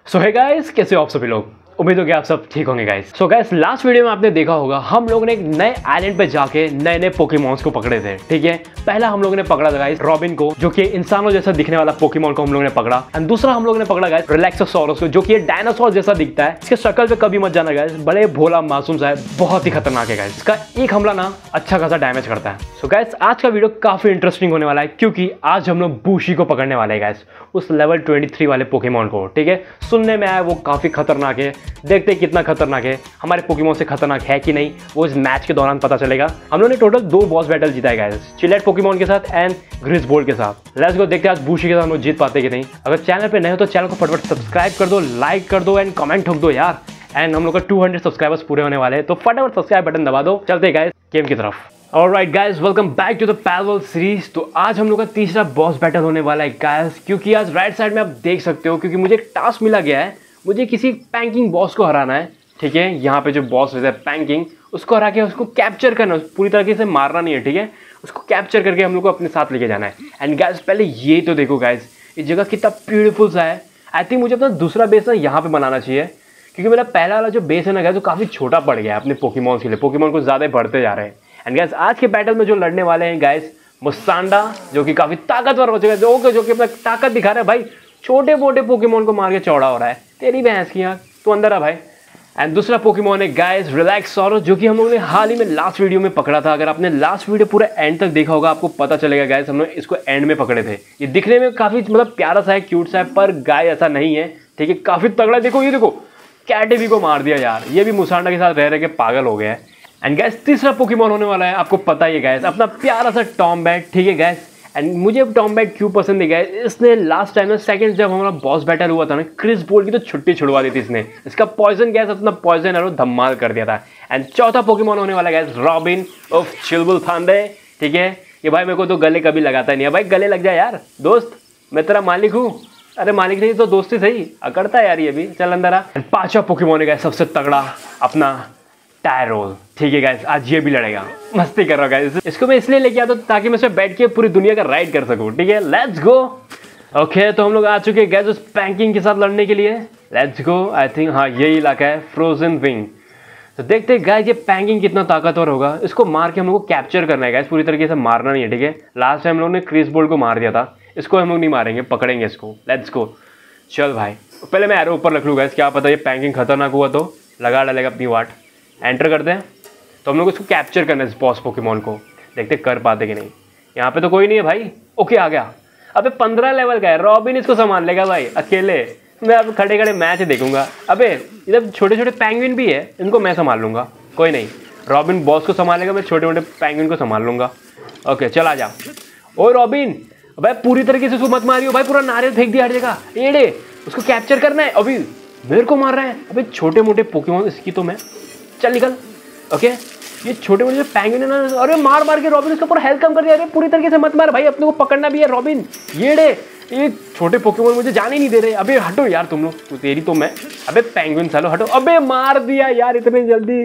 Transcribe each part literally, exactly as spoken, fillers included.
सो hey guys, कैसे हो आप सभी लोग। उम्मीद हो कि आप सब ठीक होंगे guys. So guys, last video में आपने देखा होगा हम लोगों ने एक नए आइलैंड पे जाके नए नए पोकेमॉन्स को पकड़े थे। ठीक है, पहला हम लोगों ने पकड़ा था गाइस रॉबिन को, जो कि इंसानों जैसा दिखने वाला पोकेमॉन को हम लोगों ने पकड़ा। एंड दूसरा हम लोगों ने पकड़ा गाइस रिलैक्सोसॉरस को, जो कि डायनासोर जैसा दिखता है। इसके शक्ल पे कभी मत जाना गाइस, बड़े भोला मासूम सा है, बहुत ही खतरनाक है गाइस। इसका एक हमला ना अच्छा खासा डैमेज करता है। सो गाइस, आज का वीडियो काफी इंटरेस्टिंग होने वाला है, क्योंकि आज हम लोग बूशी को पकड़ने वाले हैं गाइस, उस लेवल तेईस वाले पोकेमॉन को। ठीक है, सुनने में आया वो काफी खतरनाक है, देखते हैं कितना खतरनाक है, हमारे पोकेमॉन से खतरनाक है कि नहीं, वो इस मैच के दौरान पता चलेगा। हम लोगों ने टोटल दो बॉस बैटल जीता है गाइस, चिलेट पोकेमॉन के साथ एंड ग्रिसबोल्ट के साथ। लेट्स गो, देखते हैं आज बूशी के साथ हम लोग जीत पाते कि नहीं। अगर चैनल पे नए हो तो चैनल को फटाफट सब्सक्राइब कर दो, लाइक कर दो एंड कमेंट ठोक दो यार। एंड हम लोग का दो सौ सब्सक्राइबर्स पूरे होने वाले हैं, तो फटाफट सब्सक्राइब बटन दबा दो। चलते गाइस गेम की तरफ। Alright guys, welcome back to the parallel series. तो आज हम लोग का तीसरा बॉस बैटल होने वाला है गाइस, क्योंकि आज राइट साइड में आप देख सकते हो, क्योंकि मुझे एक टास्क मिला गया है, मुझे किसी पैंकिंग बॉस को हराना है। ठीक है, यहाँ पे जो बॉस रहता है पैंकिंग, उसको हरा के उसको कैप्चर करना, पूरी तरीके से मारना नहीं है। ठीक है, उसको कैप्चर करके हम लोग को अपने साथ लेके जाना है। एंड गाइस, पहले ये तो देखो गाइस, ये जगह कितना ब्यूटीफुल सा है। आई थिंक मुझे अपना दूसरा बेस ना यहाँ पे बनाना चाहिए, क्योंकि मेरा पहला वाला जो बेस है ना गाइस, वो काफ़ी छोटा पड़ गया है अपने पोकेमॉन के लिए। पोकेमॉन को ज़्यादा बढ़ते जा रहे हैं। एंड गाइस, आज के बैटल में जो लड़ने वाले हैं गाइस, मुसांडा, जो कि काफ़ी ताकतवर हो चुका है, जो जो कि अपना ताकत दिखा रहा है भाई, छोटे मोटे पोकेमॉन को मार के चौड़ा हो रहा है। तेरी भैंस की यार, तू अंदर आ भाई। एंड दूसरा पोकेमॉन है गाइस रिलैक्सोसॉरस, जो कि हम लोगों ने हाल ही में लास्ट वीडियो में पकड़ा था। अगर आपने लास्ट वीडियो पूरा एंड तक देखा होगा, आपको पता चलेगा गाइस, हम लोग इसको एंड में पकड़े थे। ये दिखने में काफ़ी मतलब प्यारा सा है, क्यूट सा है, पर गाय ऐसा नहीं है। ठीक है, काफ़ी तगड़ा। देखो ये देखो, कैटेवी को मार दिया यार, ये भी मुसांडा के साथ रह रह के पागल हो गया है। एंड गैस, तीसरा पोकेमॉन होने वाला है, आपको पता ही है गैस, अपना प्यारा सा टॉम्बैट। ठीक है गैस, एंड मुझे टॉम्बैट क्यों पसंद है गैस, इसने लास्ट टाइम में सेकंड जब हमारा बॉस बैटल हुआ था ना, ग्रिसबोल्ट की तो छुट्टी छुड़वा दी थी इसने। इसका पॉइजन गैस, अपना पॉइजन है वो धमाल कर दिया था। एंड चौथा पोकेमॉन होने वाला गैस रॉबिन ऑफ चिलबुलथांडे। ठीक है, ये भाई मेरे को तो गले कभी लगाता नहीं है भाई, गले लग जाए यार दोस्त, मैं तेरा मालिक हूँ। अरे मालिक नहीं तो दोस्ती सही, अकड़ता है यार ये भी, चल अंदर आ। पांचवा पोकेमॉन है गाइस, सबसे तगड़ा, अपना टायरोल। ठीक है गाइस, आज ये भी लड़ेगा, मस्ती कर रहा हूँ गाइस। इसको मैं इसलिए लेके आता हूँ ताकि मैं इसमें बैठ के पूरी दुनिया का राइड कर सकूँ। ठीक है, लेट्स गो। ओके, तो हम लोग आ चुके हैं गाइस उस पैंकिंग के साथ लड़ने के लिए। Let's go. आई थिंक हाँ यही इलाका है, फ्रोजन विंग। तो देखते हैं गाइस ये पैंकिंग कितना ताकतवर होगा। इसको मार के हम लोग को कैप्चर करना है गाइस, पूरी तरीके से मारना नहीं है। ठीक है, लास्ट टाइम हम लोग ने ग्रिसबोल्ट को मार दिया था, इसको हम लोग नहीं मारेंगे, पकड़ेंगे इसको। लेट्स गो, चल भाई। पहले मैं एरो ऊपर रख लूँ गाइस, क्या पता ये पैंकिंग खतरनाक हुआ तो लगा डालेगा अपनी वाट। एंटर करते हैं, तो हम लोग इसको कैप्चर करना है, इस बॉस पोकेमॉन को। देखते कर पाते कि नहीं। यहाँ पे तो कोई नहीं है भाई। ओके, आ गया। अबे पंद्रह लेवल का है, रॉबिन इसको संभाल लेगा भाई अकेले। मैं अब खड़े खड़े मैच देखूंगा। अबे इधर छोटे छोटे पैंगुइन भी है, इनको मैं संभाल लूंगा, कोई नहीं। रॉबिन बॉस को संभालेगा, मैं छोटे मोटे पैंगुइन को संभाल लूंगा। ओके, चल आ जा। ओ रॉबिन, भाई पूरी तरीके से उसको मत मारियो भाई, पूरा नारियल फेंक दिया हर जगह। एड़े, उसको कैप्चर करना है। अभी मेरे को मार रहा है। अबे छोटे मोटे पोकेमॉन इसकी तो मैं, चल निकल। ओके, ये छोटे मोटे जो पैंगुइन है ना, अरे मार मार के रॉबिन उसका पूरा हेल्थ कम कर दिया। अरे पूरी तरीके से मत मार भाई, अपने को पकड़ना भी है रॉबिन। ये डे, ये छोटे पोकेमॉन मुझे जाने ही नहीं दे रहे। अबे हटो यार तुम लोग, तो तेरी तो मैं। अबे पैंगुइन सालो हटो। अबे मार दिया यार इतने जल्दी।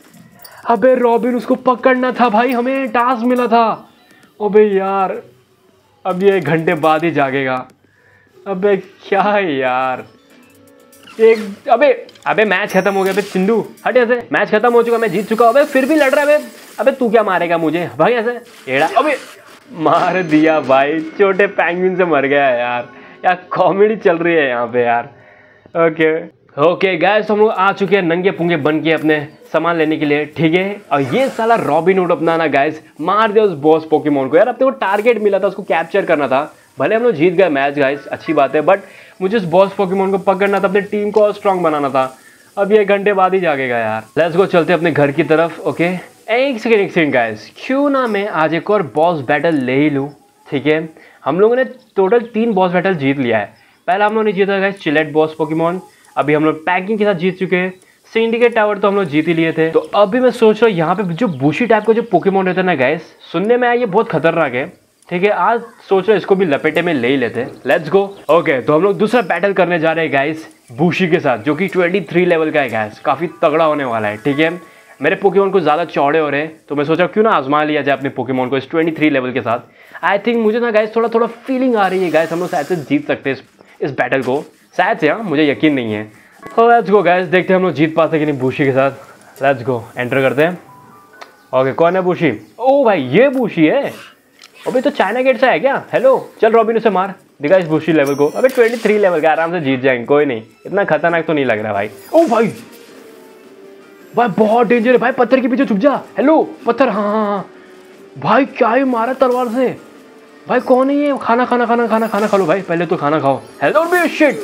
अबे रॉबिन उसको पकड़ना था भाई, हमें टास्क मिला था। अबे यार, अब ये एक घंटे बाद ही जागेगा। अबे क्या है यार, एक अबे अबे मैच खत्म हो गया। अबे चिंदू हट ऐसे, मैच खत्म हो चुका, मैं जीत चुका। अबे फिर भी लड़ रहा है। अबे अबे तू क्या मारेगा मुझे भाई ऐसे, एड़ा। अबे मार दिया भाई, छोटे पैंगुइन से मर गया यार। यार कॉमेडी चल रही है यहाँ पे यार। ओके ओके गाइस, हम लोग आ चुके हैं नंगे पुंगे बन के अपने सामान लेने के लिए। ठीक है, और ये साला रॉबिन हुड अपना ना गाइस मार दिया उस बॉस पोकेमॉन को। यार अपने को टारगेट मिला था, उसको कैप्चर करना था। भले हम लोग जीत गए मैच गाइस, अच्छी बात है, बट मुझे उस बॉस पोकेमॉन को पकड़ना था, अपने टीम को और स्ट्रांग बनाना था। अब ये एक घंटे बाद ही जागेगा यार। लेट्स गो, चलते अपने घर की तरफ। ओके, एक सेकेंड एक सेकेंड गाइस, क्यों ना मैं आज एक और बॉस बैटल ले ही लूँ। ठीक है, हम लोगों ने टोटल तीन बॉस बैटल जीत लिया है। पहला हम लोगों ने जीता गाइस चिलेट बॉस पोकेमॉन, अभी हम लोग पैकिंग के साथ जीत चुके हैं। सिंडिकेट टावर तो हम लोग जीत ही लिए थे। तो अभी मैं सोच रहा हूँ यहाँ पे जो बूशी टाइप का जो पोकेमॉन रहता है ना गाइस, सुनने में आया ये बहुत खतरनाक है। ठीक है, आज सोच रहे इसको भी लपेटे में ले ही लेते। Let's go. ओके, तो हम लोग दूसरा बैटल करने जा रहे हैं गाइस बूशी के साथ, जो कि तेईस लेवल का है गाइस, काफी तगड़ा होने वाला है। ठीक है, मेरे पोकेमॉन को ज़्यादा चौड़े हो रहे हैं, तो मैं सोचा क्यों ना आजमा लिया जाए अपने पोकेमॉन को इस तेईस लेवल के साथ। आई थिंक मुझे ना गाइस थोड़ा थोड़ा फीलिंग आ रही है गाइस, हम लोग शायद से जीत सकते हैं इस, इस बैटल को। शायद से, हाँ मुझे यकीन नहीं है। तो लेट्स गो गाइस, देखते हैं हम लोग जीत पाते कि नहीं बूशी के साथ। लेट्स गो, एंटर करते हैं। ओके, कौन है बूशी? ओ भाई ये बूशी है। अबे तो चाइना गेट से है क्या? हेलो, चल रॉबिन उसे मार दिखा इस बूशी लेवल को। अबे तेईस लेवल का, आराम से जीत जाएंगे, कोई नहीं, इतना खतरनाक तो नहीं लग रहा भाई। ओ भाई भाई बहुत डेंजर है भाई, पत्थर के पीछे छुप जा। हेलो पत्थर, हाँ हाँ हाँ भाई, क्या ही मारा तलवार से भाई। कौन है ये? खाना खाना खाना खाना खाना खा लो भाई, पहले तो खाना खाओ। हेलो बे शिट,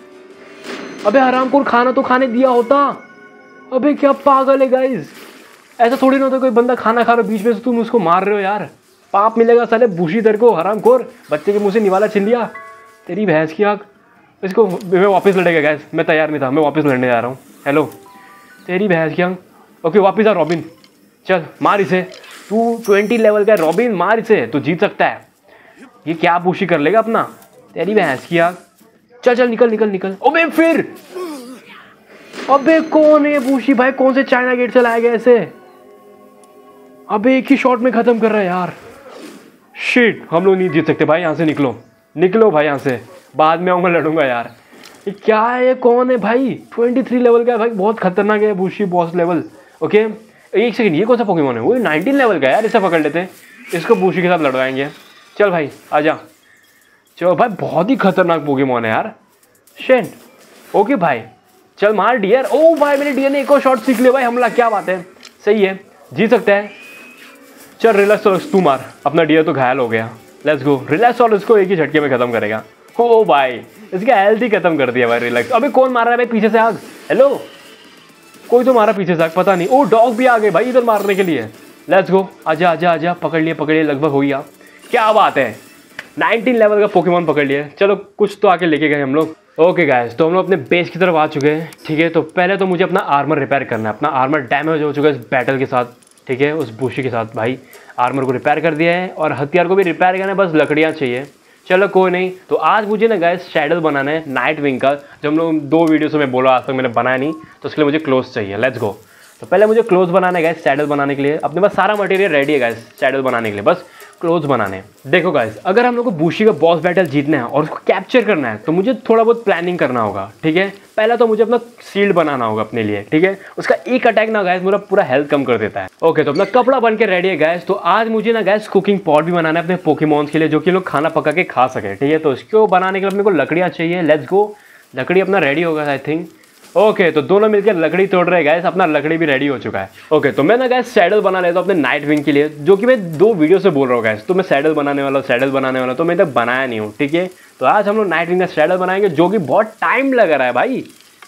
अबे हरामखोर, खाना तो खाने दिया होता। अबे क्या पागल है गाइस, ऐसा थोड़ी ना होता कोई बंदा खाना खा रहा बीच में से तुम उसको मार रहे हो यार, पाप मिलेगा साले बूशी तेरे को। हरामखोर, बच्चे के मुंह से निवाला छीन लिया, तेरी भैंस की आग। इसको मैं वापस लड़ेगा गाइस, मैं तैयार नहीं था, मैं वापस लड़ने जा रहा हूँ। हेलो, तेरी भैंस की आग। ओके वापस आ रॉबिन, चल मार इसे, तू ट्वेंटी लेवल का है रॉबिन, मार इसे, तू जीत सकता है। ये क्या बूशी कर लेगा अपना, तेरी भैंस की आग। चल चल निकल निकल निकल। अबे फिर, अबे कौन है बूशी भाई, कौन से चाइना गेट से लाया गया ऐसे? अबे एक ही शॉट में खत्म कर रहा है यार। शिट, हम लोग नहीं जीत सकते भाई, यहाँ से निकलो निकलो भाई यहाँ से, बाद में आऊँगा लड़ूंगा यार। ये क्या है, ये कौन है भाई? तेईस लेवल का है भाई, बहुत खतरनाक है बूशी बॉस लेवल। ओके एक सेकंड, ये कौन सा पोकेमॉन है? वो उन्नीस लेवल का है यार, इसे पकड़ लेते हैं, इसको बूशी के साथ लड़वाएंगे। चल भाई आजा, चलो भाई, बहुत ही खतरनाक पोकेमॉन है यार। शेंट, ओके भाई चल मार डियर। ओ भाई मेरे डियर ने एक और शॉट सीख लिया भाई, हमला, क्या बात है, सही है, जीत सकता है। चल रिलैक्स, तू मार, अपना डियर तो घायल हो गया। लेट्स गो, रिलैक्स और उसको एक ही झटके में खत्म करेगा। ओ भाई इसका हेल्थ ही खत्म कर दिया भाई, रिलैक्स। अबे कौन मार रहा है भाई पीछे से आग? हेलो, कोई तो मारा पीछे से आग, पता नहीं। ओ डॉग भी आ गए भाई इधर मारने के लिए। लेट्स गो, आजा आजा आजा, पकड़ लिए पकड़ लिए, लगभग हो गया। क्या बात है, नाइनटीन लेवल का पोकेमॉन पकड़ लिए। चलो कुछ तो आके लेके गए हम लोग। ओके गाइस, तो हम लोग अपने बेस की तरफ आ चुके हैं। ठीक है, तो पहले तो मुझे अपना आर्मर रिपेयर करना है। अपना आर्मर डैमेज हो चुका है इस बैटल के साथ, ठीक है, उस बूशी के साथ। भाई आर्मर को रिपेयर कर दिया है और हथियार को भी रिपेयर करना है, बस लकड़ियाँ चाहिए। चलो कोई नहीं। तो आज मुझे ना गाइस शैडल बनाना है नाइट विंग का, जो हम लोग दो वीडियो से मैं बोला, आज तक मैंने बनाया नहीं, तो उसके लिए मुझे क्लोथ चाहिए। Let's go. तो पहले मुझे क्लोथ बनाना है गाइस, शैडल बनाने के लिए। अपने पास सारा मटेरियल रेडी है गाइस शैडल बनाने के लिए, बस क्लोथ बनाने। देखो गाइस, अगर हम लोग को बूशी का बॉस बैटल जीतना है और उसको कैप्चर करना है, तो मुझे थोड़ा बहुत प्लानिंग करना होगा। ठीक है, पहला तो मुझे अपना शील्ड बनाना होगा अपने लिए। ठीक है, उसका एक अटैक ना गाइस मेरा पूरा हेल्थ कम कर देता है। ओके, तो अपना कपड़ा बन के रेडी है गाइस। तो आज मुझे ना गाइस कुकिंग पॉट भी बनाना है अपने पोकेमॉन्स के लिए, जो कि लोग खाना पका के खा सके। ठीक है, तो इसको बनाने के लिए अपने को लकड़ियाँ चाहिए। लेट्स गो, लकड़ी अपना रेडी होगा आई थिंक। ओके, तो दोनों मिलकर लकड़ी तोड़ रहे गाइस, अपना लकड़ी भी रेडी हो चुका है। ओके, तो मैं ना गाइस सैडल बना लेता हूँ अपने नाइट विंग के लिए, जो कि मैं दो वीडियो से बोल रहा हूँ गाइस। तो मैं सैडल बनाने वाला सैडल बनाने वाला तो मैं तक बनाया नहीं हूँ। ठीक है, तो आज हम लोग नाइट विंग का सैडल बनाएंगे, जो कि बहुत टाइम लग रहा है भाई।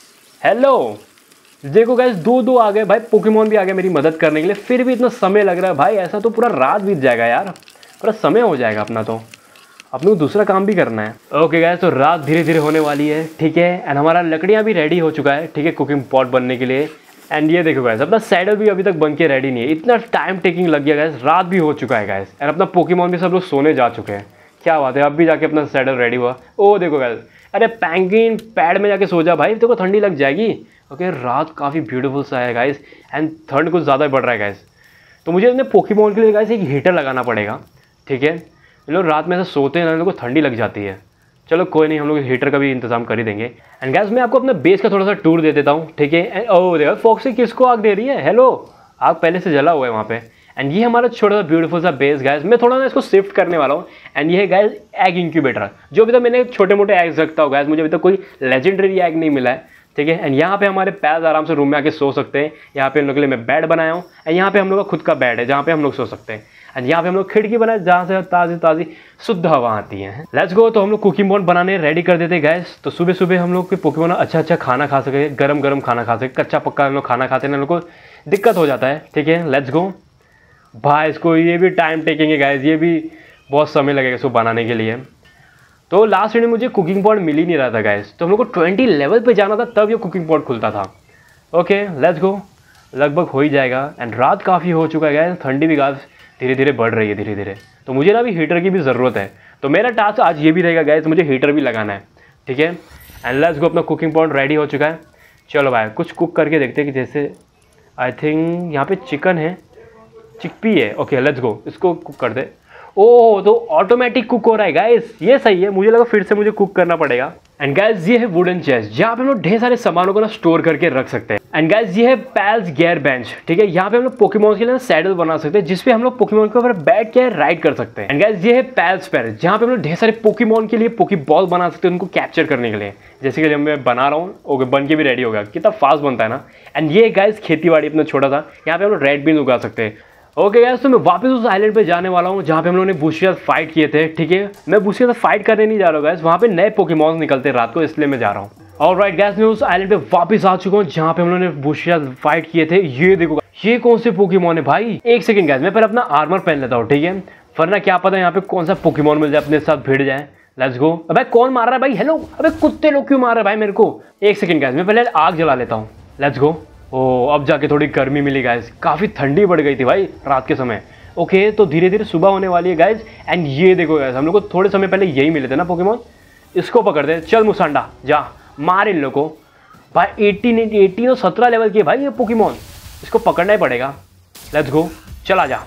हेलो देखो गाइस, दो दो आ गए भाई, पोकेमॉन भी आ गए मेरी मदद करने के लिए, फिर भी इतना समय लग रहा है भाई। ऐसा तो पूरा रात बीत जाएगा यार, पूरा समय हो जाएगा अपना, तो अपने को दूसरा काम भी करना है। ओके गाइस, तो रात धीरे धीरे होने वाली है। ठीक है, एंड हमारा लकड़ियाँ भी रेडी हो चुका है। ठीक है, कुकिंग पॉट बनने के लिए। एंड ये देखो गाइस, अपना सैडल भी अभी तक बन के रेडी नहीं है, इतना टाइम टेकिंग लग गया गाइस, रात भी हो चुका है गाइस। एंड अपना पोकेमॉन भी सब लोग सोने जा चुके हैं। क्या बात है, अब भी जाके अपना सैडल रेडी हुआ। ओ देखो गाइस, अरे पैंगिन पैड में जाके सो जा भाई, तेरे को ठंडी लग जाएगी। ओके, रात काफ़ी ब्यूटीफुल सा है गाइस, एंड ठंड कुछ ज़्यादा बढ़ रहा है गाइस। तो मुझे अपने पोकेमॉन के लिए गाइस एक हीटर लगाना पड़ेगा। ठीक है, लोग रात में ऐसे सोते हैं ना, लोगों को ठंडी लग जाती है। चलो कोई नहीं, हम लोग हीटर का भी इंतजाम कर ही देंगे। एंड गाइस, मैं आपको अपना बेस का थोड़ा सा टूर दे देता हूँ। ठीक है, ओह देखो फॉक्सी किसको आग दे रही है। हेलो, आग पहले से जला हुआ है वहाँ पे। एंड ये हमारा छोटा सा ब्यूटीफुल सा बेस गाइस, मैं थोड़ा ना इसको शिफ्ट करने वाला हूँ। एंड ये है गाइस एग इंक्यूबेटर, जो अभी तक मैंने छोटे मोटे एग्स रखता हूँ गाइस, मुझे अभी तक कोई लेजेंडरी एग नहीं मिला है। ठीक है, एंड यहाँ पे हमारे पैर आराम से रूम में आके सो सकते हैं। यहाँ पे हम लोग के लिए मैं बेड बनाया हूँ, एंड यहाँ पे हम लोग का खुद का बेड है जहाँ पे हम लोग सो सकते हैं। एंड यहाँ पे हम लोग खिड़की बनाए जहाँ से ताज़ी ताज़ी शुद्ध हवा आती है। लेट्स गो, तो हम लोग कुकिंग पॉट बनाने रेडी कर देते गैस। तो सुबह सुबह हम लोग के पोकेमॉन अच्छा अच्छा खाना खा सके, गरम गरम खाना खा सके। कच्चा पक्का हम लोग खाना खाते हैं ना, हम लोग को दिक्कत हो जाता है। ठीक है, लेट्स गो भाई। इसको ये भी टाइम टेकिंग है गैस, ये भी बहुत समय लगेगा इसको बनाने के लिए। तो लास्ट वीडियो में मुझे कुकिंग पॉट मिल ही नहीं रहा था गैस, तो हम लोग को ट्वेंटी लेवल पे जाना था तब ये कुकिंग पॉट खुलता था। ओके लेट्स गो, लगभग हो ही जाएगा। एंड रात काफ़ी हो चुका है गैस, ठंडी भी गैस धीरे धीरे बढ़ रही है धीरे धीरे। तो मुझे ना अभी हीटर की भी ज़रूरत है, तो मेरा टास्क आज ये भी रहेगा गैस, मुझे हीटर भी लगाना है। ठीक है, एंड लेट्स गो, अपना कुकिंग पॉट रेडी हो चुका है। चलो भाई कुछ कुक करके देखते हैं कि जैसे आई थिंक यहाँ पे चिकन है, चिकपी है। ओके लेट्स गो, इसको कुक कर दे। ओह तो ऑटोमेटिक कुक हो रहा है गाइस, ये सही है। मुझे लगा फिर से मुझे कुक करना पड़ेगा। एंड गाइज ये है वुडन चेस्ट, जहाँ पे हम लोग ढेर सारे सामानों को ना स्टोर करके रख सकते हैं। एंड गाइज ये है पैल्स गियर बेंच, ठीक है, यहाँ पे हम लोग पोकेमॉन के लिए सैडल बना सकते हैं, जिसपे हम लोग पोकेमॉन के ऊपर बैठ के राइड कर सकते हैं। एंड गाइज ये है पैल्स पैर, जहाँ पे हम लोग ढेर सारे पोकेमॉन के लिए पोकी बॉल बना सकते हैं उनको कैप्चर करने के लिए, जैसे कि जब मैं बना रहा हूँ ओके बन के भी रेडी होगा, कितना फास्ट बनता है ना। एंड ये गाइज खेती बाड़ी अपना छोटा सा, यहाँ पे हम लोग रेड बीन उगा सकते हैं। ओके गाइस, तो मैं वापस उस आइलैंड पे जाने वाला हूँ जहाँ पे हम लोगों ने बुशिया फाइट किए थे, ठीक है। मैं बुशिया फाइट करने नहीं जा रहा हूँ गाइस, वहाँ पे नए पोकेमॉन्स निकलते हैं रात को, इसलिए मैं जा रहा हूँ। ऑलराइट गाइस, मैं उस आइलैंड पे वापस आ चुका हूँ जहाँ पे हम लोगों ने बुशिया फाइट किए थे। ये देखो ये कौन से पोकेमॉन है भाई, एक सेकंड गाइस, मैं पहले अपना आर्मर पहन लेता हूँ, ठीक है, वरना क्या पता यहाँ पे कौन सा पोकेमॉन मिल जाए अपने साथ भिड़ जाए। Let's go. अबे कौन मार रहा है भाई, हेलो, अबे कुत्ते लोग क्यों मार रहे हैं भाई मेरे को, एक सेकंड गाइस, मैं पहले आग जला लेता हूँ। Let's go. ओ अब जाके थोड़ी गर्मी मिली गाइस, काफी ठंडी बढ़ गई थी भाई रात के समय। ओके okay, तो धीरे धीरे सुबह होने वाली है गाइज। एंड ये देखो गाइज, हम लोग को थोड़े समय पहले यही मिले थे ना पोकेमॉन, इसको पकड़ते। चल मुसांडा जा मार इन लोग को भाई। एटीन एटीन और सत्रह लेवल की है भाई ये पोकेमॉन, इसको पकड़ना ही पड़ेगा। लेट्स गो, चला जा।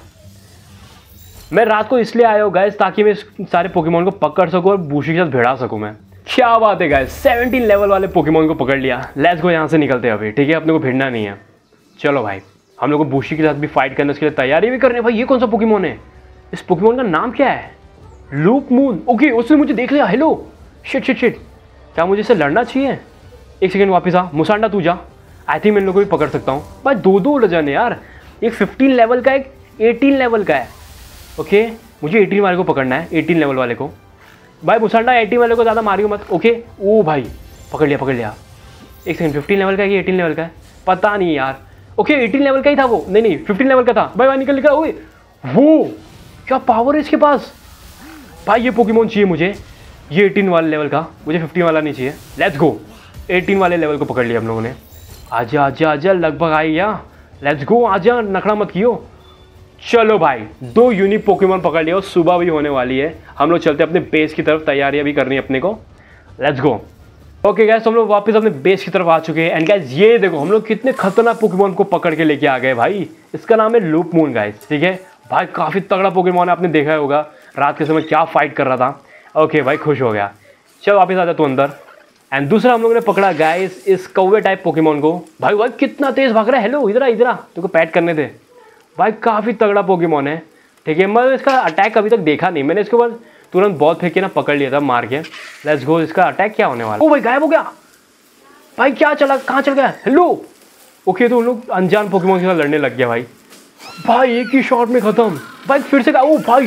मैं रात को इसलिए आया हूँ गाइज ताकि मैं सारे पोकेमॉन को पकड़ सकूँ और बूशी के साथ भिड़ा सकूँ मैं। क्या बात है गाइज, सेवनटीन लेवल वाले पोकेमॉन को पकड़ लिया। लेट्स गो, यहाँ से निकलते हैं अभी, ठीक है, अपने को भिड़ना नहीं है। चलो भाई, हम लोग को बूशी के साथ भी फाइट करने उसके लिए तैयारी भी करनी है। भाई ये कौन सा पोकेमॉन है, इस पोकेमॉन का नाम क्या है, लूप मून। ओके उसने मुझे देख लिया, हेलो, शिट शिट शिट, क्या मुझे इससे लड़ना चाहिए। एक सेकंड वापस आ, मुसांडा तू जा, आई थिंक मैं इन लोग को भी पकड़ सकता हूँ। भाई दो दो उलझन है यार, एक फिफ्टीन लेवल का एक एटीन लेवल का है। ओके मुझे एटीन वाले को पकड़ना है, एटीन लेवल वाले को। भाई मुसांडा एटीन वाले को ज़्यादा मारियो मत। ओके ओ भाई पकड़ लिया पकड़ लिया। एक सेकंड, फिफ्टीन लेवल का है कि एटीन लेवल का है, पता नहीं यार। ओके एटीन लेवल का ही था वो, नहीं नहीं फिफ्टीन लेवल का था भाई। भाई निकल निकल, ओए वो क्या पावर है इसके पास भाई। ये पोकेमॉन चाहिए मुझे, ये एटीन वाले लेवल का, मुझे फिफ्टीन वाला नहीं चाहिए। लेट्स गो, एटीन वाले लेवल को पकड़ लिया हम लोगों ने। आजा आजा आजा, लगभग आई या। लेट्स गो, आजा, नखड़ा मत कियो। चलो भाई, दो यूनिक पोकेमॉन पकड़ लिया और सुबह भी होने वाली है। हम लोग चलते अपने बेस की तरफ, तैयारियां भी करनी है अपने को। Let's go. ओके गाइस, हम लोग वापस अपने बेस की तरफ आ चुके हैं। एंड गाइस ये देखो हम लोग कितने खतरनाक पोकेमॉन को पकड़ के लेके आ गए भाई। इसका नाम है लूप मून गाइस, ठीक है भाई, काफी तगड़ा पोकेमॉन है, आपने देखा होगा रात के समय क्या फाइट कर रहा था। ओके भाई खुश हो गया, चल वापस आ जा तू अंदर। एंड दूसरा हम लोगों ने पकड़ा गाइस इस कौवे टाइप पोकेमॉन को। भाई भाई कितना तेज भाग रहा है, हेलो इधर आ इधर आ, तुमको पैट करने थे भाई, काफी तगड़ा पोकेमॉन है, ठीक है। मैं इसका अटैक अभी तक देखा नहीं, मैंने इसके बाद तुरंत बॉल फेंक के ना पकड़ लिया था मार के। लेट्स गो, इसका अटैक क्या होने वाला। ओ भाई गायब हो गया भाई, क्या चला, कहाँ चल गया, हेलो। ओके तो उन लोग अनजान पोकेमॉन के साथ लड़ने लग गया भाई। भाई एक ही शॉट में खत्म भाई, फिर से ओ भाई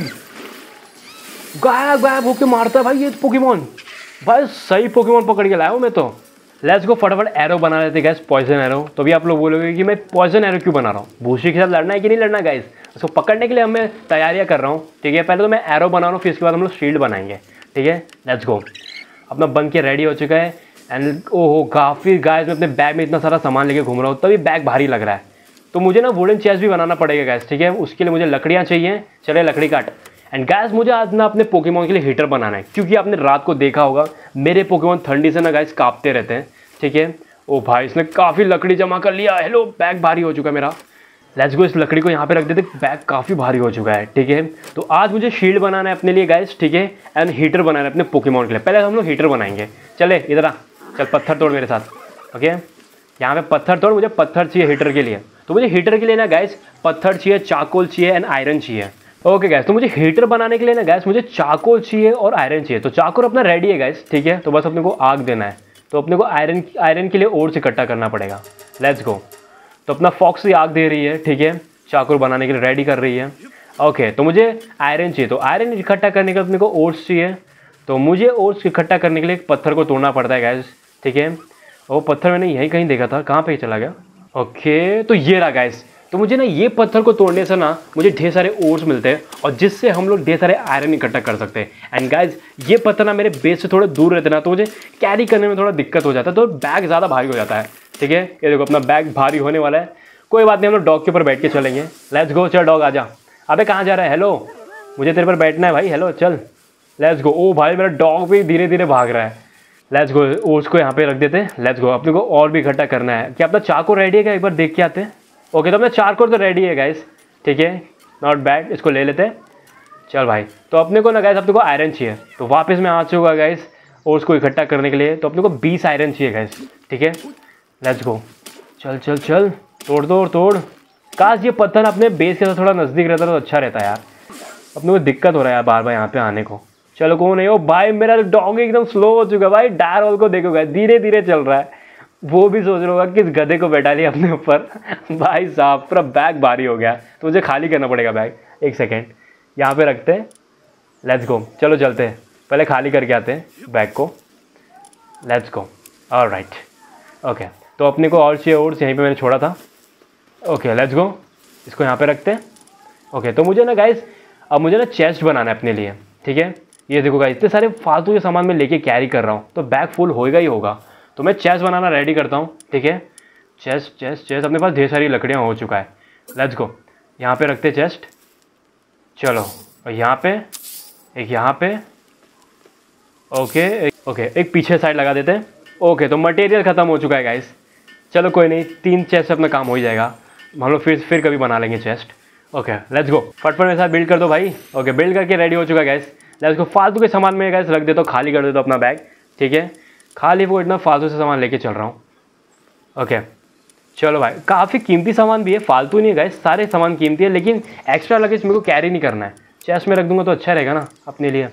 गायब गायब होके मारता है भाई ये पोकेमॉन। भाई सही पोकेमॉन पकड़ के लाया हूँ मैं तो। लेट्स गो, फटाफट एरो बना लेते गाइस, पॉइजन एरो। तो भी आप लोग बोलोगे कि मैं पॉइजन एरो क्यों बना रहा हूँ, भूसी के साथ लड़ना है कि नहीं लड़ना गाइस, उसको पकड़ने के लिए मैं तैयारियां कर रहा हूँ, ठीक है। पहले तो मैं एरो बना रहा हूँ, फिर इसके बाद हम लोग शील्ड बनाएंगे, ठीक है। लेट्स गो, अपना बन के रेडी हो चुका है। एंड ओहो काफ़ी गाइस, मैं अपने बैग में इतना सारा सामान लेके घूम रहा हूँ, तभी बैग भारी लग रहा है। तो मुझे ना वुडन चेस्ट भी बनाना पड़ेगा गाइस, ठीक है। उसके लिए मुझे लकड़ियाँ चाहिए, चले लकड़ी काट। एंड गाइस मुझे आज ना अपने पोकेमॉन के लिए हीटर बनाना है, क्योंकि आपने रात को देखा होगा मेरे पोकेमॉन ठंडी से ना गाइस कांपते रहते हैं, ठीक है। ओ भाई इसने काफ़ी लकड़ी जमा कर लिया, हेलो बैग भारी हो चुका है मेरा। लेट्स गो, इस लकड़ी को यहाँ पे रख देते, बैग काफ़ी भारी हो चुका है, ठीक है। तो आज मुझे शील्ड बनाना है अपने लिए गाइस, ठीक है, एंड हीटर बनाना है अपने पोकेमॉन के लिए। पहले हम लोग हीटर बनाएंगे, चले इधर आ, चल पत्थर तोड़ मेरे साथ। ओके यहाँ पे पत्थर तोड़, मुझे पत्थर चाहिए हीटर के लिए। तो मुझे हीटर के लिए ना गाइस पत्थर चाहिए, चाकोल चाहिए एंड आयरन चाहिए। ओके गैस, तो मुझे हीटर बनाने के लिए ना गैस मुझे चाकोल चाहिए और आयरन चाहिए। तो चाकोल अपना रेडी है गैस, ठीक है। तो बस अपने को आग देना है, तो अपने को आयरन आयरन के लिए और से इकट्ठा करना पड़ेगा। Let's go. तो अपना फॉक्स से आग दे रही है, ठीक है, चाकोल बनाने के लिए रेडी कर रही है। ओके तो मुझे आयरन चाहिए, तो आयरन इकट्ठा करने के लिए अपने को ओट्स चाहिए। तो मुझे ओट्स इकट्ठा करने के लिए एक पत्थर को तोड़ना पड़ता है गैस, ठीक है। वो पत्थर मैंने यहीं कहीं देखा था, कहाँ पे चला गया। ओके तो ये रहा गैस। तो मुझे ना ये पत्थर को तोड़ने से ना मुझे ढेर सारे ओर्स मिलते हैं, और जिससे हम लोग ढेर सारे आयरन इकट्ठा कर सकते हैं। एंड गाइज ये पत्थर ना मेरे बेस से थोड़े दूर रहते ना, तो मुझे कैरी करने में थोड़ा दिक्कत हो जाता है, तो बैग ज़्यादा भारी हो जाता है, ठीक है। ये देखो अपना बैग भारी होने वाला है, कोई बात नहीं, हम लोग डॉग के ऊपर बैठ के चलेंगे। लेट्स गो, चल डॉग आजा। अबे कहाँ जा रहा है, हेलो मुझे तेरे पर बैठना है भाई, हेलो चल। Let's go. ओ भाई मेरा डॉग भी धीरे धीरे भाग रहा है। लेट्स गो, ओट्स को यहाँ पे रख देते हैं। लेट्स गो, अपने को और भी इकट्ठा करना है। क्या अपना चाकू रेडी है क्या, एक बार देख के आते हैं। ओके तो अपना चारकोल तो रेडी है गाइस, ठीक है, नॉट बैड, इसको ले लेते हैं। चल भाई, तो अपने को ना गाइस अपने को आयरन चाहिए। तो वापस मैं आ चुका गाइस और उसको इकट्ठा करने के लिए तो अपने को बीस आयरन चाहिए गाइस, ठीक है। लेट्स गो, चल चल चल, तोड़ तोड़ तोड़। काश ये पत्थर अपने बेस के साथ थोड़ा नज़दीक रहता तो अच्छा रहता यार, अपने को दिक्कत हो रहा है यार बार बार यहाँ पे आने को। चलो कौन नहीं हो भाई, मेरा डॉग एकदम स्लो हो चुका है भाई, डायर रोल को देखो गाइस धीरे धीरे चल रहा है। वो भी सोच रहा होगा किस गधे को बैठा लिया अपने ऊपर भाई साहब पूरा बैग भारी हो गया, तो मुझे खाली करना पड़ेगा बैग। एक सेकेंड यहाँ पे रखते हैं, लेट्स गो, चलो चलते हैं, पहले खाली करके आते हैं बैग को। Let's go, alright, okay. तो अपने को और चाहिए, और यहीं पे मैंने छोड़ा था। ओके लेट्स गो, इसको यहाँ पे रखते हैं। ओके तो मुझे ना गाइस अब मुझे ना चेस्ट बनाना है अपने लिए, ठीक है। ये देखो गाइस इतने सारे फालतू के सामान मैं लेके कैरी कर रहा हूँ, तो बैग फुल होएगा ही होगा। तो मैं चेस्ट बनाना रेडी करता हूँ, ठीक है। चेस्ट चेस्ट चेस्ट अपने पास ढेर सारी लकड़ियाँ हो चुका है। लेट्स गो, यहाँ पे रखते चेस्ट, चलो। और यहाँ पे एक, यहाँ पे, ओके ओके, एक पीछे साइड लगा देते हैं। ओके तो मटेरियल ख़त्म हो चुका है गाइस, चलो कोई नहीं, तीन चेस्ट से अपना काम हो ही जाएगा, हम लोग फिर फिर कभी बना लेंगे चेस्ट। ओके लेट्स गो, फटफट मेरे साथ बिल्ड कर दो भाई। ओके बिल्ड करके रेडी हो चुका है गाइस। लेट्स गो, फालतू के सामान में गाइस रख देता हूँ, खाली कर देता हूँ अपना बैग, ठीक है। खाली वो इतना फालतू से सामान लेके चल रहा हूँ। ओके चलो भाई, काफ़ी कीमती सामान भी है, फालतू नहीं है गाइस, सारे सामान कीमती है, लेकिन एक्स्ट्रा लगेज मेरे को कैरी नहीं करना है, चेस्ट में रख दूंगा तो अच्छा रहेगा ना अपने लिए।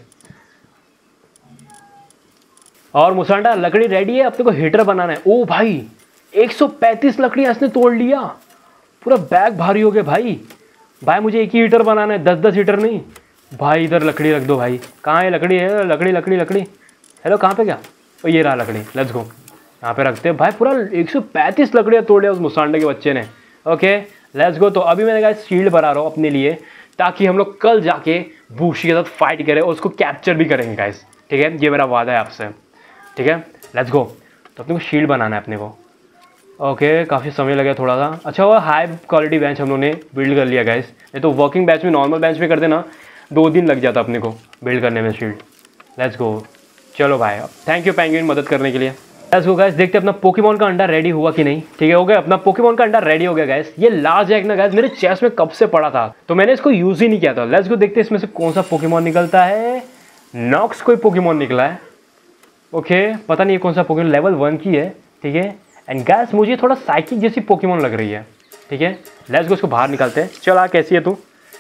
और मुसांडा लकड़ी रेडी है, अपने को हीटर बनाना है। ओ भाई एक सौ पैंतीस लकड़ियाँ इसने तोड़ लिया, पूरा बैग भारी हो गया भाई। भाई मुझे एक ही हीटर बनाना है, दस दस हीटर नहीं भाई। इधर लकड़ी रख दो भाई, कहाँ है लकड़ी, है लकड़ी लकड़ी लकड़ी, हेलो कहाँ पे क्या, ओ ये रहा लकड़ी। लेट्स गो, यहाँ पे रखते हैं भाई, पूरा एक सौ पैंतीस लकड़ियाँ तोड़ लिया उस मुसांडे के बच्चे ने। ओके लेट्स गो, तो अभी मैंने गाइस शील्ड बना रहा हूँ अपने लिए, ताकि हम लोग कल जाके बूशी के साथ फाइट करें और उसको कैप्चर भी करेंगे गाइस, ठीक है। ये मेरा वादा है आपसे, ठीक है। लेट्स गो, तो अपने को शील्ड बनाना है अपने को। ओके okay, काफ़ी समय लगा थोड़ा सा। अच्छा वो हाई क्वालिटी बेंच हम लोगों ने बिल्ड कर लिया गाइस, नहीं तो वर्किंग बेंच में, नॉर्मल बेंच में करते ना दो दिन लग जाता अपने को बिल्ड करने में शील्ड। लेट्स गो, चलो भाई, थैंक यू पेंगुइन मदद करने के लिए। लेट्स गो गाइस, देखते हैं अपना पोकेमॉन का अंडा रेडी हुआ कि नहीं, ठीक है। हो गया अपना पोकेमॉन का अंडा रेडी हो गया गाइस। ये लार्ज एग ना गाइस मेरे चेस्ट में कब से पड़ा था, तो मैंने इसको यूज़ ही नहीं किया था। लेट्स गो, देखते हैं इसमें से कौन सा पोकेमॉन निकलता है। नॉक्स कोई पोकेमॉन निकला है, ओके okay, पता नहीं कौन सा पोकेमॉन, लेवल वन की है, ठीक है। एंड गाइस मुझे थोड़ा साइकिक जैसी पोकेमॉन लग रही है, ठीक है। लेट्स गो, उसको बाहर निकालते हैं। चल आ, कैसी है तू?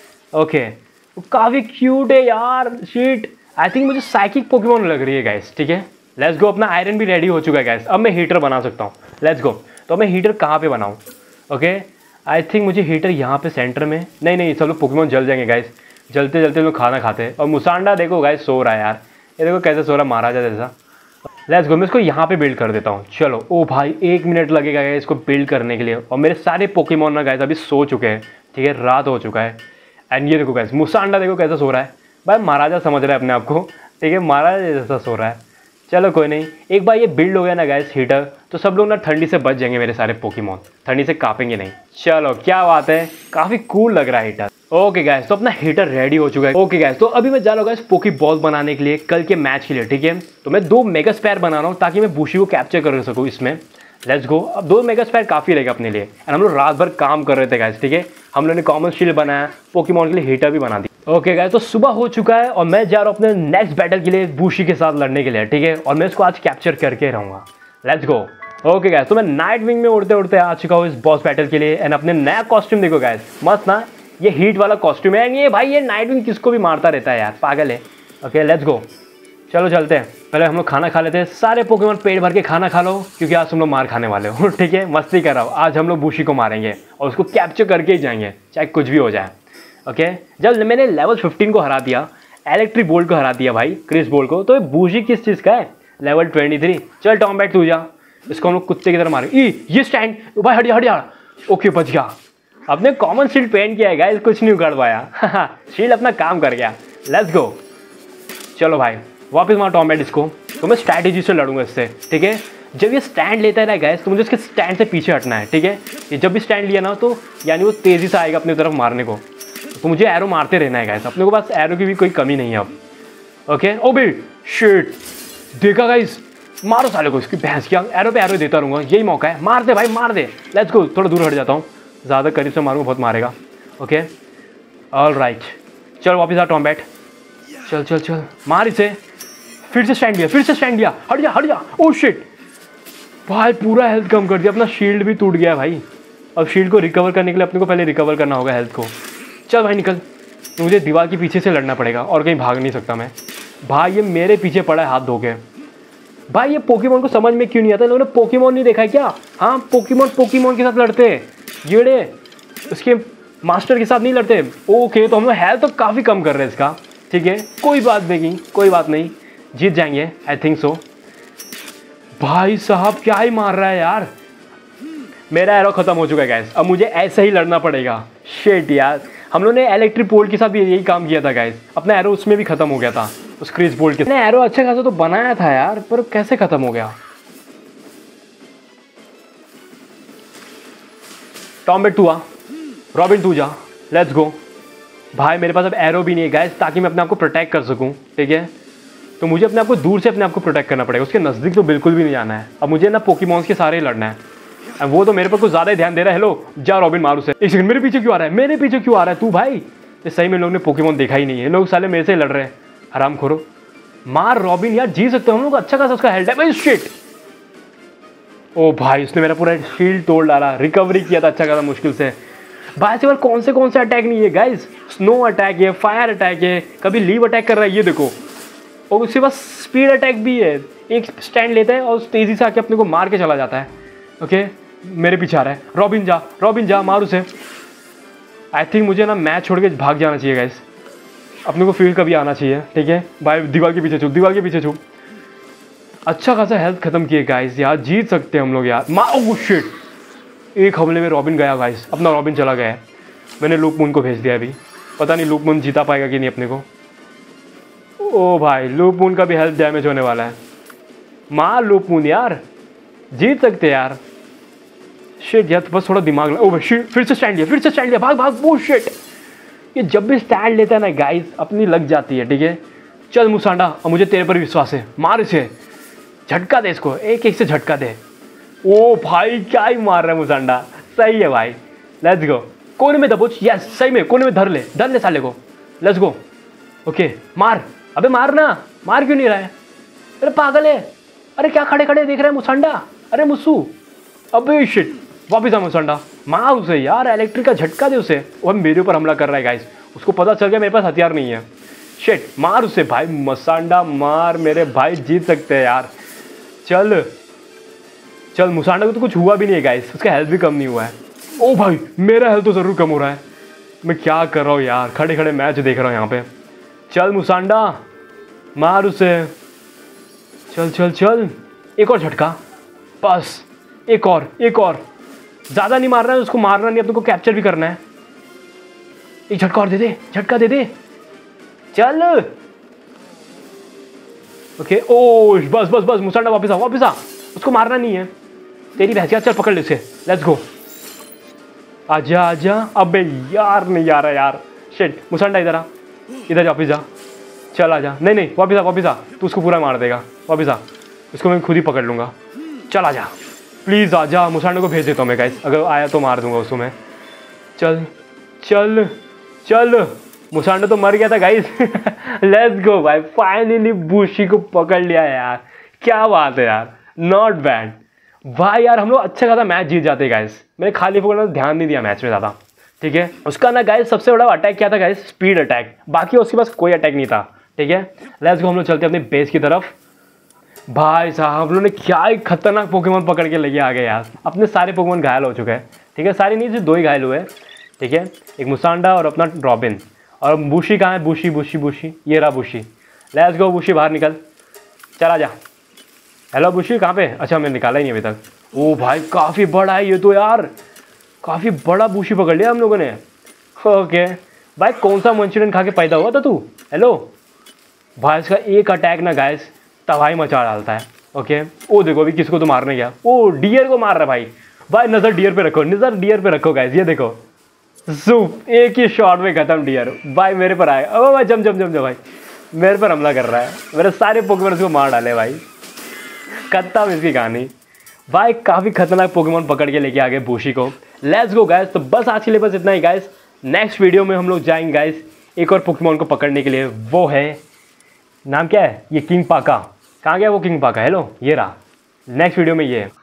Okay okay. काफ़ी क्यूट है यार, शीट। आई थिंक मुझे साइकिक पोकेमॉन लग रही है गाइस, ठीक है। लेट्स गो, अपना आयरन भी रेडी हो चुका है गाइस, अब मैं हीटर बना सकता हूँ। लेट्स गो, तो मैं हीटर कहाँ पे बनाऊँ? ओके आई थिंक मुझे हीटर यहाँ पे सेंटर में, नहीं नहीं सब लोग पोकेमॉन जल जाएंगे गाइस, जलते जलते लोग खाना खाते हैं। और मुसांडा देखो गाइस सो रहा है यार, ये देखो कैसे सो रहा, महाराजा जैसा। लेट्स गो, मैं इसको यहाँ पे बिल्ड कर देता हूँ। चलो, ओ भाई एक मिनट लगेगा गाइस इसको बिल्ड करने के लिए, और मेरे सारे पोकेमॉन ना गाइस अभी सो चुके हैं, ठीक है, रात हो चुका है। एंड ये देखो गाइस मुसांडा देखो कैसा सो रहा है भाई, महाराजा समझ रहा है अपने आप को, ठीक है, महाराजा जैसा सो रहा है। चलो कोई नहीं, एक बार ये बिल्ड हो गया ना गाइस हीटर, तो सब लोग ना ठंडी से बच जाएंगे, मेरे सारे पोकेमॉन ठंडी से कांपेंगे नहीं। चलो क्या बात है, काफ़ी कूल लग रहा है हीटर। ओके गाइस, तो अपना हीटर रेडी हो चुका है। ओके गाइस, तो अभी मैं जा रहा हूँ गाइस पोकी बॉल बनाने के लिए कल के मैच के लिए, ठीक है। तो मैं दो मेगा स्पैर बना रहा हूँ ताकि मैं बूशी को कैप्चर कर सकूँ इसमें। लेट्स गो, अब दो मेगा स्पैर काफ़ी रहेगा अपने लिए। एंड हम लोग रात भर काम कर रहे थे गाइस, ठीक है। हम लोगों ने कॉमन शील्ड बनाया, पोकेमॉन के लिए हीटर भी बना दी। ओके गाइस, तो सुबह हो चुका है और मैं जा रहा हूँ अपने नेक्स्ट बैटल के लिए बूशी के साथ लड़ने के लिए, ठीक है। और मैं इसको आज कैप्चर करके रहूँगा। Let's go. ओके गाइस, तो मैं नाइट विंग में उड़ते उड़ते आ चुका हूँ इस बॉस बैटल के लिए। एंड अपने नया कॉस्ट्यूम देखो गाइस, मस्त ना, ये हीट वाला कॉस्ट्यूम है। एंड ये भाई ये नाइट विंग किसको भी मारता रहता है यार, पागल है। ओके लेट्स गो, चलो चलते हैं। पहले हम लोग खाना खा लेते हैं, सारे पोकेमॉन पेट भर के खाना खा लो, क्योंकि आज हम लोग मार खाने वाले हो, ठीक है। मस्ती कर रहा हूँ, आज हम लोग बूशी को मारेंगे और उसको कैप्चर करके ही जाएंगे, चाहे कुछ भी हो जाए। ओके जब मैंने लेवल फिफ्टीन को हरा दिया, इलेक्ट्रिक बोल्ट को हरा दिया भाई, क्रिस बोल्ट को, तो बूशी किस चीज़ का है? Level twenty three. चल टॉम्बैट तू जा, इसको हम लोग कुत्ते की तरह मारेंगे। ई ये स्टैंड भाई, हट जा हट जा। ओके बच गया, अपने कॉमन शील्ड पहन किया है गाइस, कुछ नहीं उखाड़ पाया शील्ड अपना काम कर गया। लेट्स गो, चलो भाई वापस मार टॉम्बैट इसको। तो मैं स्ट्रैटेजी से लड़ूंगा इससे, ठीक है। जब ये स्टैंड लेता है ना गाइस, तो मुझे इसके स्टैंड से पीछे हटना है, ठीक है। ये जब भी स्टैंड लिया ना, तो यानी वो तेज़ी से आएगा अपनी तरफ मारने को, तो मुझे एरो मारते रहना है गाइस। अपने को पास एरो की भी कोई कमी नहीं है अब। ओके ओ बे शिट, देखा गाइस, मारो साले को, इसकी भैंस की एरो पे एरो देता रहूँगा, यही मौका है, मार दे भाई मार दे। लेट्स गो, थोड़ा दूर हट जाता हूँ, ज़्यादा करीब से मारूंगा बहुत मारेगा। ओके ऑल राइट, चल वापस आ टॉम्बैट, चल चल चल मार इसे, फिर से स्टैंड लिया, फिर से स्टैंड लिया, हट जा हट जा। ओ शिट भाई पूरा हेल्थ कम कर दिया, अपना शील्ड भी टूट गया भाई। अब शील्ड को रिकवर करने के लिए अपने को पहले रिकवर करना होगा हेल्थ को। चल भाई निकल, मुझे दीवार के पीछे से लड़ना पड़ेगा और कहीं भाग नहीं सकता मैं। भाई ये मेरे पीछे पड़ा है हाथ धो के। भाई ये पोकेमोन को समझ में क्यों नहीं आता, लोगों ने पोकेमोन नहीं देखा है क्या? हाँ पोकेमोन पोकेमोन के साथ लड़ते हैं, येड़े उसके मास्टर के साथ नहीं लड़ते। ओके तो हम लोग हेल्थ तो काफ़ी कम कर रहे हैं इसका, ठीक है कोई बात नहीं कोई बात नहीं, जीत जाएंगे आई थिंक सो। भाई साहब क्या ही मार रहा है यार। मेरा एरो खत्म हो चुका है गाइस, अब मुझे ऐसे ही लड़ना पड़ेगा। शिट यार, हम लोगों ने इलेक्ट्रिक बोल्ट के साथ भी यही काम किया था गाइस, अपना एरो उसमें भी खत्म हो गया था उस क्रीज बोल्ट के। मैंने एरो अच्छा खासा तो बनाया था यार, पर कैसे खत्म हो गया। टॉम्बेट तू आ, रॉबिन तू जा, लेट्स गो। भाई मेरे पास अब एरो भी नहीं है गाइस, ताकि मैं अपने आप को प्रोटेक्ट कर सकूं, ठीक है तो मुझे अपने आप को दूर से अपने आप को प्रोटेक्ट करना पड़ेगा, उसके नज़दीक तो बिल्कुल भी नहीं जाना है। अब मुझे ना पोकेमॉन्स के सारे ही लड़ना है, अब वो तो मेरे पर कुछ ज़्यादा ही ध्यान दे रहा है। हेलो जा रॉबिन मारू से। एक सेकंड, मेरे पीछे क्यों आ रहा है, मेरे पीछे क्यों आ रहा है तू भाई? ये सही में लोग ने पोकेमॉन देखा ही नहीं है, लोग साले मेरे से लड़ रहे हैं। आराम खोरो, मार रॉबिन यार, जी सकते हो हम लोग, अच्छा खासा उसका हेल्थ है भाई। शिट ओ भाई उसने मेरा पूरा शील्ड तोड़ डाला, रिकवरी किया था अच्छा खासा मुश्किल से। भाई से कौन से कौन से अटैक नहीं है गाइस, स्नो अटैक है, फायर अटैक है, कभी लीव अटैक कर रहा है ये देखो, और उसके पास स्पीड अटैक भी है। एक स्टैंड लेता है और तेज़ी से आके अपने को मार के चला जाता है। ओके मेरे पीछे आ रहा है, रॉबिन जा रॉबिन जा मार उसे। आई थिंक मुझे ना मैच छोड़ के भाग जाना चाहिए गाइस, अपने को फील्ड कभी आना चाहिए, ठीक है भाई। दीवार के पीछे छुप, दीवार के पीछे छुप। अच्छा खासा हेल्थ खत्म किए गाइस यार, जीत सकते हैं हम लोग यार। मा ओह शिट, एक हमले में रॉबिन गया गाइस, अपना रॉबिन चला गया है। मैंने लूप मून को भेज दिया अभी, पता नहीं लूप मून जीता पाएगा कि नहीं अपने को। ओ भाई लूप मून का भी हेल्थ डैमेज होने वाला है। मार लूप मून यार, जीत सकते यार। शिट यार बस थोड़ा दिमाग लगा। ओ शिट फिर से स्टैंड लिया, फिर से स्टैंड लिया, भाग भाग। वो शिट ये जब भी स्टैंड लेता है ना गाइस अपनी लग जाती है, ठीक है। चल मुसांडा, अब मुझे तेरे पर विश्वास है, मार इसे, झटका दे इसको, एक एक से झटका दे। ओ भाई क्या ही मार रहा है मुसांडा, सही है भाई। लेट्स गो, कोने में दबोच, यस सही में कोने में धर ले, धर ले साले को। लेट्स गो, ओके मार, अबे मार ना, मार क्यों नहीं रहा है? अरे पागल है, अरे क्या खड़े खड़े देख रहा है मुसांडा, अरे मुस्सू। अबे शिट, वापिस आ मुसांडा, मार उसे यार, इलेक्ट्रिक का झटका दे उसे। वो मेरे ऊपर हमला कर रहा है गाइस, उसको पता चल गया मेरे पास हथियार नहीं है। शिट मार उसे भाई, मुसांडा मार मेरे भाई, जीत सकते हैं यार। चल चल, मुसांडा को तो कुछ हुआ भी नहीं है गाइस, उसका हेल्थ भी कम नहीं हुआ है। ओ भाई मेरा हेल्थ तो ज़रूर कम हो रहा है, मैं क्या कर रहा हूँ यार, खड़े खड़े मैच देख रहा हूँ यहाँ पे। चल मुसांडा मार उसे, चल चल चल, एक और झटका बस, एक और एक और, ज़्यादा नहीं मारना है उसको, मारना नहीं, अपने को कैप्चर भी करना है। एक झटका और दे दे, झटका दे दे, चल ओके। ओ बस बस बस मुसांडा वापस आ, वापस आ, उसको मारना नहीं है, तेरी भैंसिया। चल पकड़ ले उसे, लेट्स गो, आजा आजा। अबे यार नहीं आ रहा यार, शिट। मुसांडा इधर आ, इधर वापस जा, चल आजा। नहीं नहीं वापस आ, वापस आ, तू उसको पूरा मार देगा, वापस आ, उसको मैं खुद ही पकड़ लूँगा। चल आजा प्लीज़ आजा, मुसांडा को भेज देता हूँ मैं गाइस, अगर आया तो मार दूंगा उसको मैं। चल चल चल, मुसांडा तो मर गया था गाइस। लेट्स गो भाई, फाइनली बूशी को पकड़ लिया यार, क्या बात है यार, नॉट बैड भाई यार। हम लोग अच्छा खासा मैच जीत जाते गाइस, मैंने खाली पकड़ना ध्यान नहीं दिया मैच में ज़्यादा, ठीक है। उसका ना गाइस सबसे बड़ा अटैक क्या था गाइस, स्पीड अटैक, बाकी उसके पास कोई अटैक नहीं था, ठीक है। लेट्स गो, हम लोग चलते हैं अपने बेस की तरफ। भाई साहब हम लोग ने क्या ही खतरनाक पोकेमोन पकड़ के लेके आ गए यार, अपने सारे पोकेमोन घायल हो चुके हैं, ठीक है। सारे नहीं, सिर्फ दो ही घायल हुए, ठीक है, एक मुसांडा और अपना रॉबिन। और बूशी कहाँ है, बूशी बूशी बूशी, ये रहा बूशी। लेट्स गो बूशी, बाहर निकल, चला जा। हेलो बूशी कहाँ पे, अच्छा मैंने निकाला ही नहीं अभी तक। ओ भाई काफ़ी बड़ा है ये तो यार, काफ़ी बड़ा बूशी पकड़ लिया हम लोगों ने। ओके भाई, कौन सा मंचूरियन खा के पैदा हुआ था तू? हेलो भाई, इसका एक अटैक ना गाइस तबाही मचा डालता है। ओके ओ देखो अभी किसको तो मारने गया, ओ डियर को मार रहा है भाई। भाई नज़र डियर पे रखो, नज़र डियर पे रखो गाइस, ये देखो सूप, एक ही शॉट में खत्म डियर। भाई मेरे पर आए, अब भाई जम जम जम जम भाई, मेरे पर हमला कर रहा है, मेरे सारे पोकेमोन को मार डाले भाई, खत्म इसकी कहानी। भाई काफ़ी खतरनाक पोकेमोन पकड़ के लेके आ गए बूशी को। लेट्स गो गाइस, तो बस आज के लिए बस इतना ही गाइस। नेक्स्ट वीडियो में हम लोग जाएंगे गाइस एक और पोकेमोन को पकड़ने के लिए, वो है नाम क्या है ये? किंग पाका। कहाँ गया वो किंग पाका? हेलो, ये रहा। नेक्स्ट वीडियो में ये है।